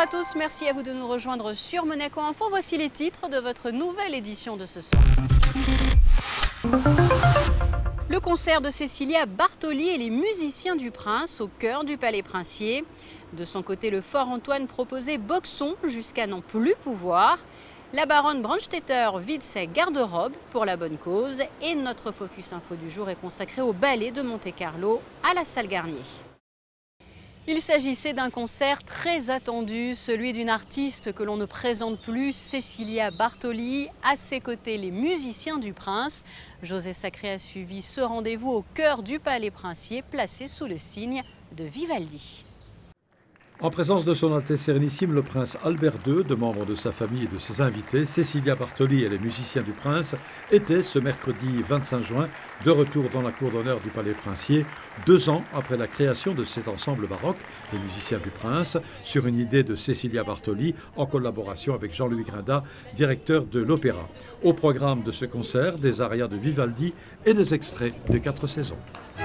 à tous, merci à vous de nous rejoindre sur Monaco Info. Voici les titres de votre nouvelle édition de ce soir. Le concert de Cécilia Bartoli et les musiciens du Prince au cœur du Palais Princier. De son côté, le Fort Antoine proposait boxon jusqu'à n'en plus pouvoir. La baronne Brandstetter vide ses garde-robes pour la bonne cause. Et notre Focus Info du jour est consacré au ballet de Monte-Carlo à la Salle Garnier. Il s'agissait d'un concert très attendu, celui d'une artiste que l'on ne présente plus, Cécilia Bartoli. À ses côtés, les musiciens du Prince. José Sacré a suivi ce rendez-vous au cœur du Palais Princier, placé sous le signe de Vivaldi. En présence de son Altesse Sérénissime, le prince Albert II, de membres de sa famille et de ses invités, Cécilia Bartoli et les musiciens du Prince étaient ce mercredi 25 juin de retour dans la cour d'honneur du Palais Princier, 2 ans après la création de cet ensemble baroque, les musiciens du Prince, sur une idée de Cécilia Bartoli en collaboration avec Jean-Louis Grinda, directeur de l'Opéra. Au programme de ce concert, des arias de Vivaldi et des extraits de 4 saisons.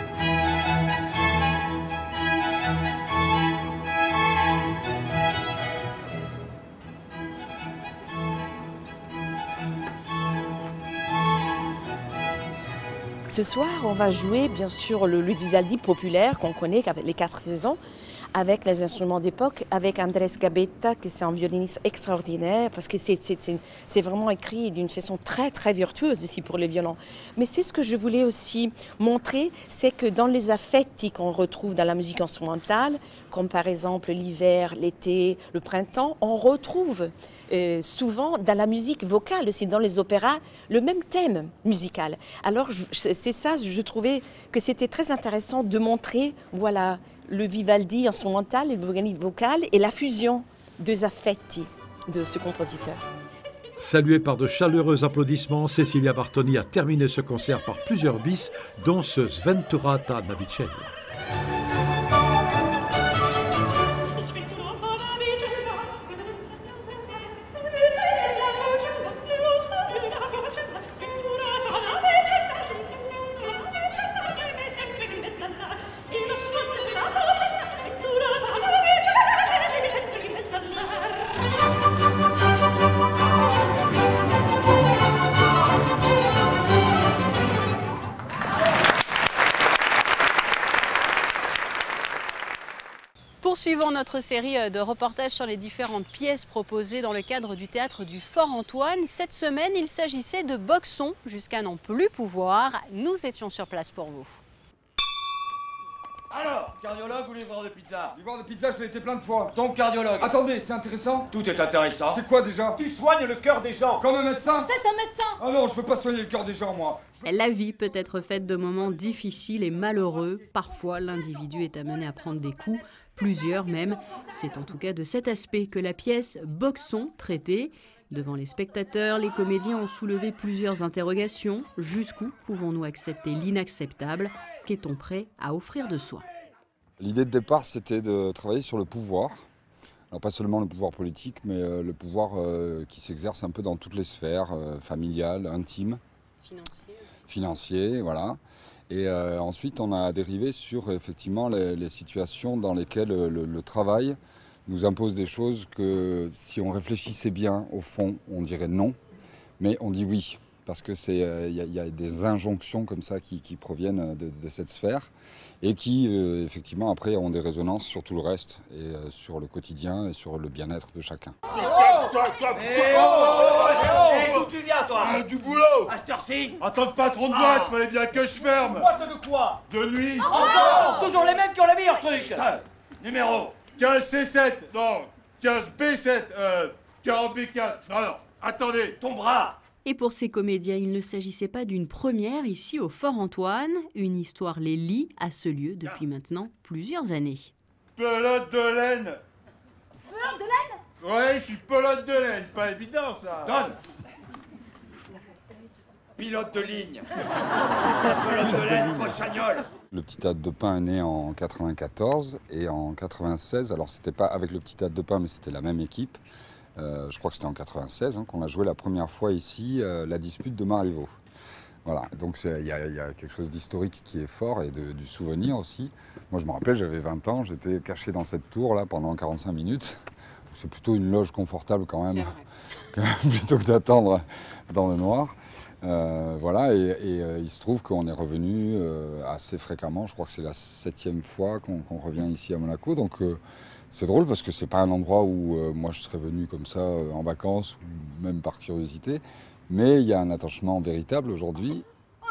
Ce soir, on va jouer bien sûr le Vivaldi populaire qu'on connaît avec les 4 saisons, avec les instruments d'époque, avec Andrés Gabetta, qui est un violoniste extraordinaire, parce que c'est vraiment écrit d'une façon très très virtuose aussi pour les violons. Mais c'est ce que je voulais aussi montrer, c'est que dans les affetti qu'on retrouve dans la musique instrumentale, comme par exemple l'hiver, l'été, le printemps, on retrouve souvent dans la musique vocale aussi, dans les opéras, le même thème musical. Alors c'est ça, je trouvais que c'était très intéressant de montrer, voilà, le Vivaldi instrumental et le Vivaldi vocal et la fusion des affetti de ce compositeur. Saluée par de chaleureux applaudissements, Cécilia Bartoli a terminé ce concert par plusieurs bis, dont ce Sventurata Navicello. Poursuivons notre série de reportages sur les différentes pièces proposées dans le cadre du théâtre du Fort Antoine. Cette semaine, il s'agissait de boxon jusqu'à n'en plus pouvoir. Nous étions sur place pour vous. Alors, cardiologue ou livreur de pizza? Livreur de pizza, je l'ai été plein de fois. Donc cardiologue. Attendez, c'est intéressant? Tout est intéressant. C'est quoi déjà? Tu soignes le cœur des gens. Comme un médecin? C'est un médecin. Ah non, je veux pas soigner le cœur des gens, moi. La vie peut être faite de moments difficiles et malheureux. Parfois, l'individu est amené à prendre des coups, plusieurs même. C'est en tout cas de cet aspect que la pièce Boxon traitait. Devant les spectateurs, les comédiens ont soulevé plusieurs interrogations. Jusqu'où pouvons-nous accepter l'inacceptable? Qu'est-on prêt à offrir de soi? L'idée de départ, c'était de travailler sur le pouvoir. Alors pas seulement le pouvoir politique, mais le pouvoir qui s'exerce un peu dans toutes les sphères, familiales, intimes. Financier, voilà. Et ensuite, on a dérivé sur effectivement les situations dans lesquelles le travail nous impose des choses que si on réfléchissait bien, au fond, on dirait non, mais on dit oui. Parce que y a des injonctions comme ça qui proviennent de cette sphère et qui, effectivement, après, ont des résonances sur tout le reste, et sur le quotidien et sur le bien-être de chacun. D'où tu viens, toi? Du boulot. À cette heure-ci? En tant que patron de boîte, fallait bien que je ferme. Boîte de quoi? De nuit. Encore? Toujours les mêmes qui ont la meilleure truc. Numéro? 15C7. Non, 15B7. 40B15. Non, attendez. Ton bras. Et pour ces comédiens, il ne s'agissait pas d'une première ici au Fort Antoine. Une histoire les lie à ce lieu depuis maintenant plusieurs années. Pelote de laine. Pelote de laine? Ouais, je suis pelote de laine. Pas évident, ça. Donne. Pilote de ligne. Pelote de laine, pochagnole. Le Petit Théâtre de Pin est né en 94 et en 96, alors c'était pas avec le Petit Théâtre de Pin, mais c'était la même équipe. Je crois que c'était en 96 qu'on a joué la première fois ici, la dispute de Marivaux. Voilà, donc il y a quelque chose d'historique qui est fort et du souvenir aussi. Moi je me rappelle, j'avais 20 ans, j'étais caché dans cette tour là pendant 45 minutes. c'est plutôt une loge confortable quand C'est même, vrai. plutôt que d'attendre dans le noir. Voilà, et il se trouve qu'on est revenu assez fréquemment. Je crois que c'est la 7e fois qu'on revient ici à Monaco. Donc c'est drôle parce que c'est pas un endroit où moi je serais venu comme ça en vacances ou même par curiosité. Mais il y a un attachement véritable aujourd'hui.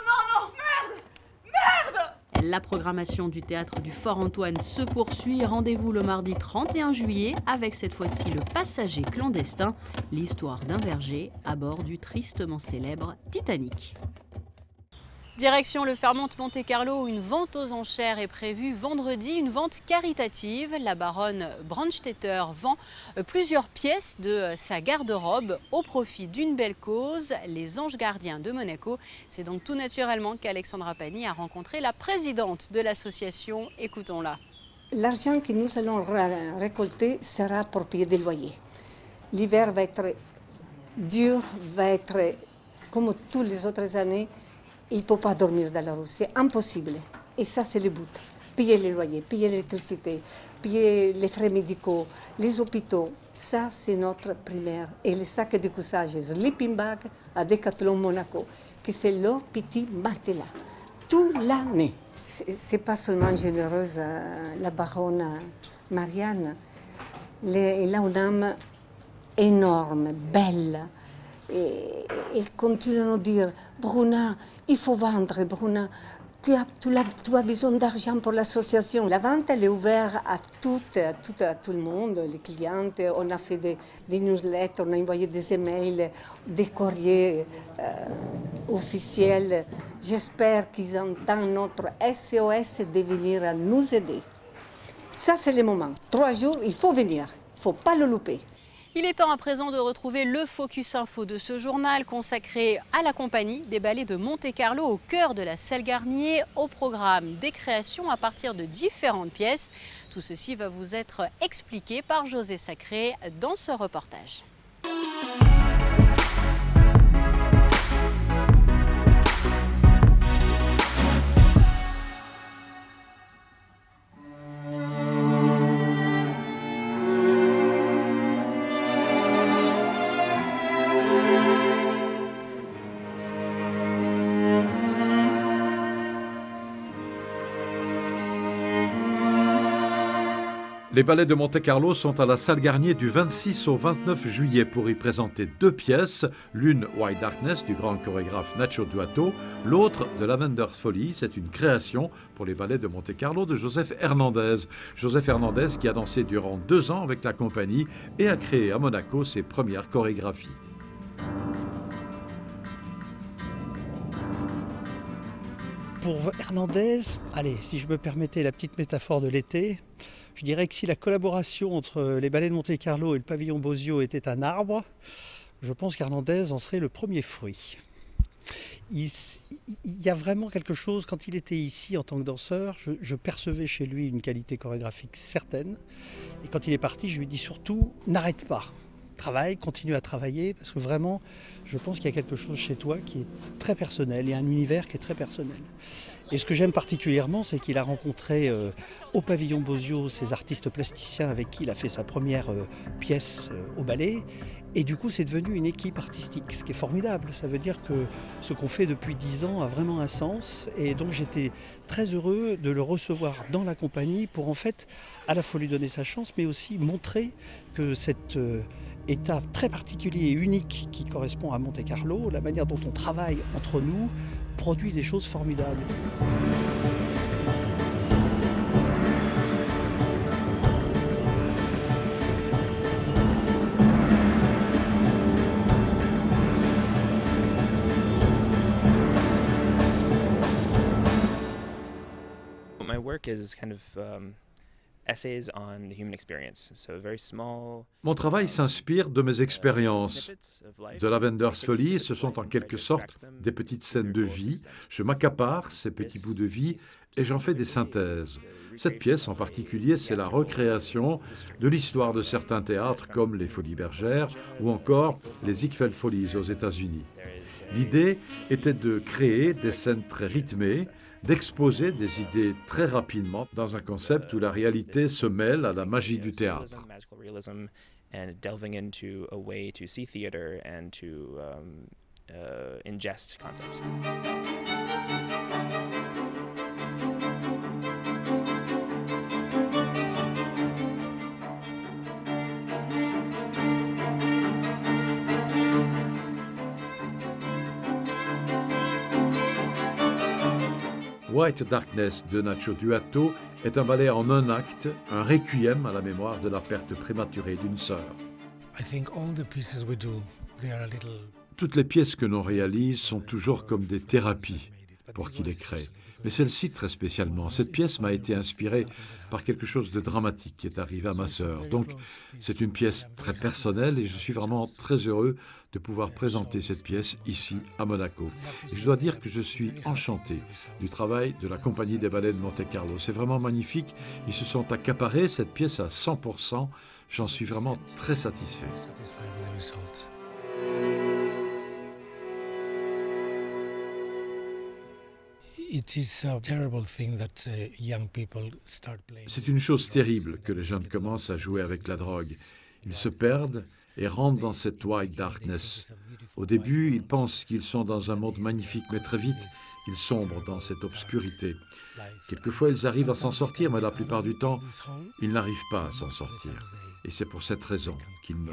La programmation du théâtre du Fort Antoine se poursuit. Rendez-vous le mardi 31 juillet avec cette fois-ci Le Passager clandestin, l'histoire d'un berger à bord du tristement célèbre Titanic. Direction le Fairmont Monte-Carlo où une vente aux enchères est prévue vendredi, une vente caritative. La baronne Brandstetter vend plusieurs pièces de sa garde-robe au profit d'une belle cause, les Anges Gardiens de Monaco. C'est donc tout naturellement qu'Alexandra Pani a rencontré la présidente de l'association. Écoutons-la. L'argent que nous allons récolter sera pour payer des loyers. L'hiver va être dur, va être comme toutes les autres années. Il ne peut pas dormir dans la rue, c'est impossible. Et ça, c'est le but. Payer les loyers, payer l'électricité, payer les frais médicaux, les hôpitaux. Ça, c'est notre primaire. Et le sac de couchage Sleeping Bag à Decathlon Monaco, que c'est le petit matelas. Toute l'année. Ce n'est pas seulement généreuse, la baronne Marianne. Elle a une âme énorme, belle. Et elle continue à nous dire, Bruna, il faut vendre, Bruna, tu as besoin d'argent pour l'association. La vente, elle est ouverte à tout le monde, les clientes. On a fait des newsletters, on a envoyé des emails, des courriers officiels. J'espère qu'ils entendent notre SOS de venir nous aider. Ça, c'est le moment. 3 jours, il faut venir, il ne faut pas le louper. Il est temps à présent de retrouver le Focus Info de ce journal consacré à la compagnie des ballets de Monte-Carlo au cœur de la salle Garnier. Au programme des créations à partir de différentes pièces. Tout ceci va vous être expliqué par José Sacré dans ce reportage. Les ballets de Monte-Carlo sont à la salle Garnier du 26 au 29 juillet pour y présenter 2 pièces, l'une White Darkness du grand chorégraphe Nacho Duato, l'autre de Lavender's Folly. C'est une création pour les ballets de Monte-Carlo de Joseph Hernandez. Joseph Hernandez qui a dansé durant 2 ans avec la compagnie et a créé à Monaco ses premières chorégraphies. Pour Hernandez, allez, si je me permettais la petite métaphore de l'été, je dirais que si la collaboration entre les ballets de Monte-Carlo et le pavillon Bosio était un arbre, je pense qu'Hernandez en serait le premier fruit. Il y a vraiment quelque chose, quand il était ici en tant que danseur, je percevais chez lui une qualité chorégraphique certaine. Et quand il est parti, je lui dis surtout, n'arrête pas. Travaille, continue à travailler, parce que vraiment, je pense qu'il y a quelque chose chez toi qui est très personnel, il y a un univers qui est très personnel. Et ce que j'aime particulièrement, c'est qu'il a rencontré au pavillon Bosio ces artistes plasticiens avec qui il a fait sa première pièce au ballet. Et du coup, c'est devenu une équipe artistique, ce qui est formidable. Ça veut dire que ce qu'on fait depuis 10 ans a vraiment un sens. Et donc, j'étais très heureux de le recevoir dans la compagnie pour en fait à la fois lui donner sa chance, mais aussi montrer que cet état très particulier et unique qui correspond à Monte-Carlo, la manière dont on travaille entre nous, produit des choses formidables. My work is kind of essays on the human experience, so very small. Mon travail s'inspire de mes expériences. The Lavender's Folly, ce sont en quelque sorte des petites scènes de vie. Je m'accapare ces petits bouts de vie et j'en fais des synthèses. Cette pièce en particulier, c'est la recréation de l'histoire de certains théâtres comme les Folies Bergères ou encore les Ziegfeld Follies aux États-Unis. L'idée était de créer des scènes très rythmées, d'exposer des idées très rapidement dans un concept où la réalité se mêle à la magie du théâtre. and delving into a way to see theater and to ingest concepts. White Darkness de Nacho Duato est un ballet en un acte, un requiem à la mémoire de la perte prématurée d'une sœur. Toutes les pièces que l'on réalise sont toujours comme des thérapies pour qui les crée. Mais celle-ci très spécialement. Cette pièce m'a été inspirée par quelque chose de dramatique qui est arrivé à ma sœur. Donc c'est une pièce très personnelle et je suis vraiment très heureux de pouvoir présenter cette pièce ici à Monaco. Et je dois dire que je suis enchanté du travail de la compagnie des ballets de Monte-Carlo. C'est vraiment magnifique. Ils se sont accaparés cette pièce à 100%. J'en suis vraiment très satisfait. C'est une chose terrible que les jeunes commencent à jouer avec la drogue. Ils se perdent et rentrent dans cette white darkness. Au début, ils pensent qu'ils sont dans un monde magnifique, mais très vite, ils sombrent dans cette obscurité. Quelquefois, ils arrivent à s'en sortir, mais la plupart du temps, ils n'arrivent pas à s'en sortir. Et c'est pour cette raison qu'ils meurent.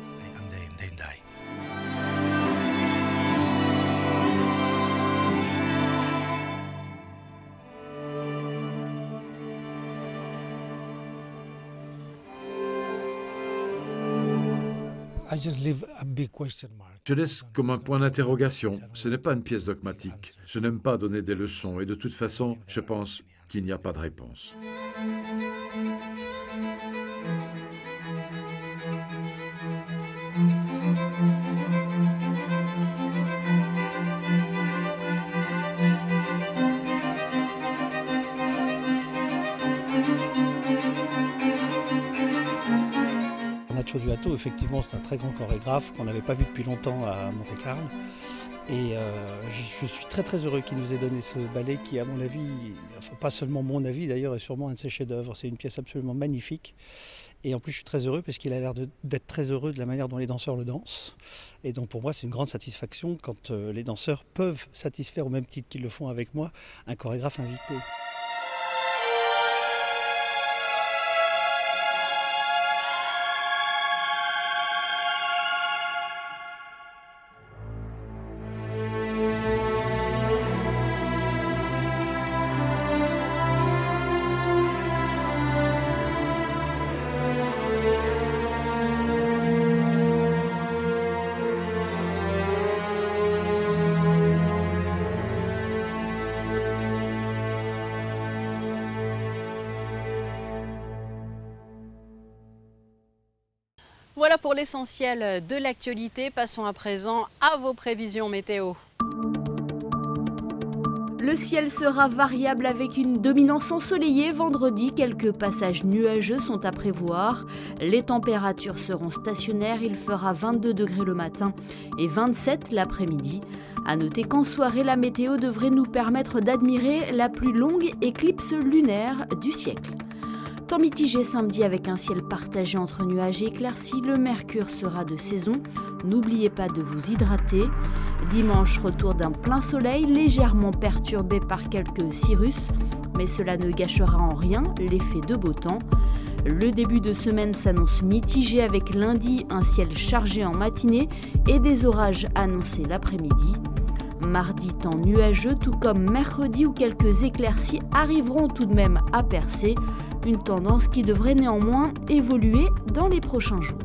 Je laisse comme un point d'interrogation. Ce n'est pas une pièce dogmatique. Je n'aime pas donner des leçons et de toute façon, je pense qu'il n'y a pas de réponse. Nacho Duato, effectivement, c'est un très grand chorégraphe qu'on n'avait pas vu depuis longtemps à Monte-Carlo. Et je suis très très heureux qu'il nous ait donné ce ballet qui, à mon avis, enfin pas seulement mon avis d'ailleurs, est sûrement un de ses chefs-d'œuvre. C'est une pièce absolument magnifique. Et en plus, je suis très heureux parce qu'il a l'air d'être très heureux de la manière dont les danseurs le dansent. Et donc pour moi, c'est une grande satisfaction quand les danseurs peuvent satisfaire au même titre qu'ils le font avec moi un chorégraphe invité. Voilà pour l'essentiel de l'actualité. Passons à présent à vos prévisions météo. Le ciel sera variable avec une dominance ensoleillée. Vendredi, quelques passages nuageux sont à prévoir. Les températures seront stationnaires. Il fera 22 degrés le matin et 27 l'après-midi. À noter qu'en soirée, la météo devrait nous permettre d'admirer la plus longue éclipse lunaire du siècle. Temps mitigé samedi avec un ciel partagé entre nuages et éclaircies. Le mercure sera de saison. N'oubliez pas de vous hydrater. Dimanche, retour d'un plein soleil légèrement perturbé par quelques cirrus. Mais cela ne gâchera en rien l'effet de beau temps. Le début de semaine s'annonce mitigé avec lundi un ciel chargé en matinée et des orages annoncés l'après-midi. Mardi, temps nuageux, tout comme mercredi où quelques éclaircies arriveront tout de même à percer. Une tendance qui devrait néanmoins évoluer dans les prochains jours.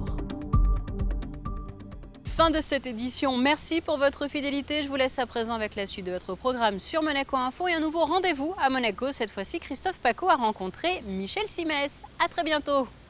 Fin de cette édition, merci pour votre fidélité. Je vous laisse à présent avec la suite de votre programme sur Monaco Info et un nouveau rendez-vous à Monaco. Cette fois-ci, Christophe Paco a rencontré Michel Simès. À très bientôt.